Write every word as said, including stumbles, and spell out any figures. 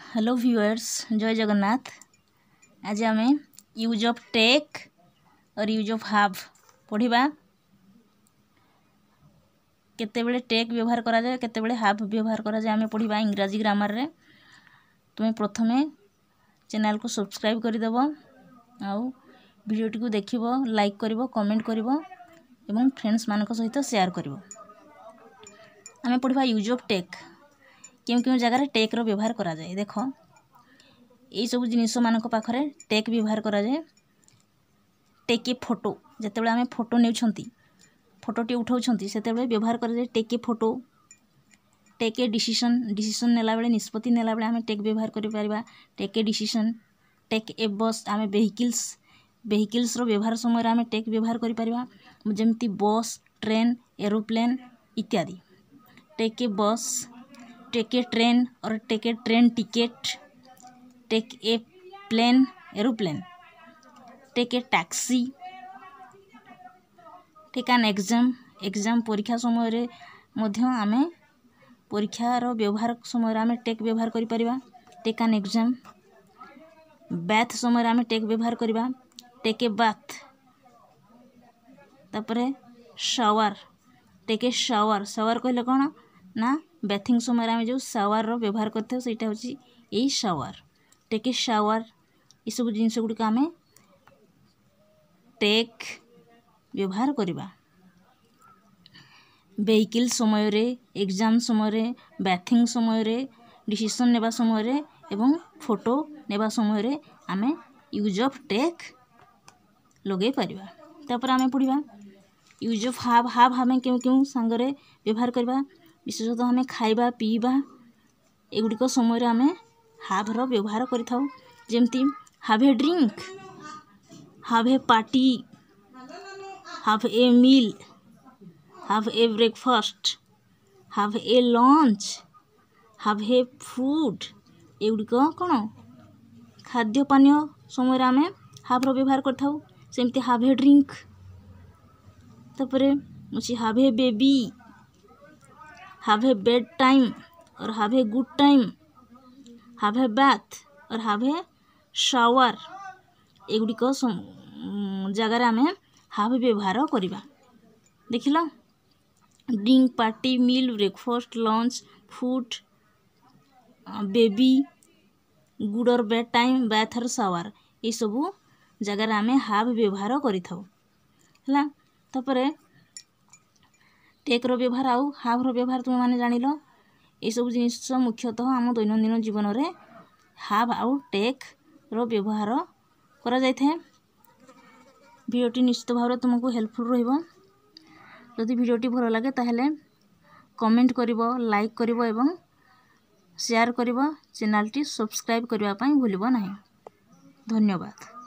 Hello viewers, जय जगन्नाथ। आज आम यूज ऑफ टेक और यूज ऑफ हाव पढ़ा। केतेबेले टेक व्यवहार करा जाए, केतेबेले हाव व्यवहार करा जाए आम पढ़ा इंग्राजी ग्रामर रे। तुम्हें प्रथमे चैनल को सब्सक्राइब करदेव, आउ वीडियोटी को देखिबो, लाइक करिवो, कमेंट करिवो एवं फ्रेंड्स मानक सहित शेयर करिवो। आम पढ़ा यूज ऑफ टेक। क्यों क्यों जगार टेक रो व्यवहार करा जाए। देख यही सब जिनिस मानक पाखरे टेक व्यवहार करा जाए। टेक ए फोटो, जितेबाला आम फोटो नेउछंती, फोटोटी उठाउछंती, सेतेबाला व्यवहार करा जाए take a photo. Take a decision, decision नेला बेले, निष्पत्ति नेला बेले आम टेक व्यवहार करि परिबा। Take a decision. Take a bus, आम वेहिकल्स, वेहिकल्स रो व्यवहार समय आम टेक व्यवहार करि परिबा, जेमती बस, ट्रेन, एरोप्लेन इत्यादि। Take a bus, take a train और take a train ticket, take a plane, aeroplane, take a taxi, take an exam, exam परीक्षा समय रे मध्य आमे परीक्षार व्यवहार समय आमे टेक व्यवहार करि परिबा। Take an exam. बैथ समय आमे टेक व्यवहार करिबा। Take a bath. तापरे shower, take a shower. Shower कहले कोन ना बैथिंग समय आम जो शावर रो व्यवहार करते हैं ସେଇଟା होची एई शावर। Take a shower. ये सब जिनिस गुड़िक आम टेक व्यवहार करिबा। वेहिकल समय रे, एग्जाम समय रे, बैथिंग समय रे, डिसीजन नेबा समय रे एवं फोटो नेबा समय रे आम यूज ऑफ टेक लगे परिबा। तापर आम पढ़िबा यूज ऑफ हाव। हाव आम क्यों क्यों सांगरे व्यवहार करबा। विशेषतः आम खाइबा पीबा एगुड़िक समय आम हाव रो व्यवहार करिथाउ। जेमती have a drink, have a party, have a meal, have a breakfast, have a lunch, have a food एगुड़िक कौन खाद्य पानीय समय आम हाव रो व्यवहार करिथाउ। सेमती हाव ए ड्रिंक। तापरे मुछि have a baby, have a bed time और have a good time, have a bath और हाव ए शावर एगुड़िक जगार आम हाव व्यवहार करिबा। देखिल, drink, party, meal, breakfast, lunch, food, baby, good और बेड टाइम, बाथ और शावर ये सब जगार आम हाव व्यवहार करिथाउ। हला तापरे टेक रो व्यवहार आउ हाव रो व्यवहार तुम माने जानिल। ये सब जिनिस मुख्यतः आम दैनंदिन जीवन रे हाव आउ टेक रो व्यवहार करा जायथे। वीडियोटी निश्चित भाव तुमको हेल्पफुल रहिबो। यदि वीडियोटी भल लगे ताहेले कमेंट करिवो, लाइक करिवो एवं शेयर करिवो। चैनलटी सब्सक्राइब करिवा पई भूलिबो नाही। धन्यवाद।